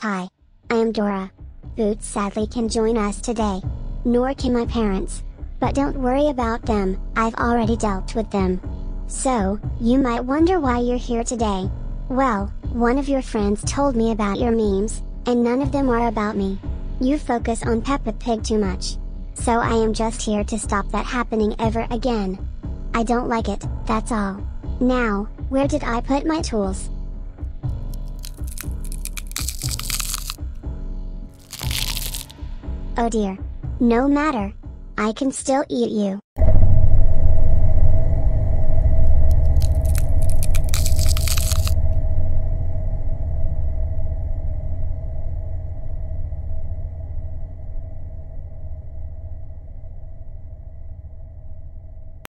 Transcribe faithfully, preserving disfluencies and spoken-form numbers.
Hi. I am Dora. Boots sadly can join us today. Nor can my parents. But don't worry about them, I've already dealt with them. So, you might wonder why you're here today. Well, one of your friends told me about your memes, and none of them are about me. You focus on Peppa Pig too much. So I am just here to stop that happening ever again. I don't like it, that's all. Now, where did I put my tools? Oh dear. No matter. I can still eat you.